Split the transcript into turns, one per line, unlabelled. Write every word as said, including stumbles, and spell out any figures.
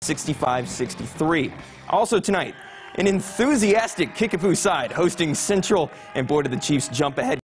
sixty-five sixty-three. Also tonight, an enthusiastic Kickapoo side hosting Central, and boy, did the Chiefs jump ahead.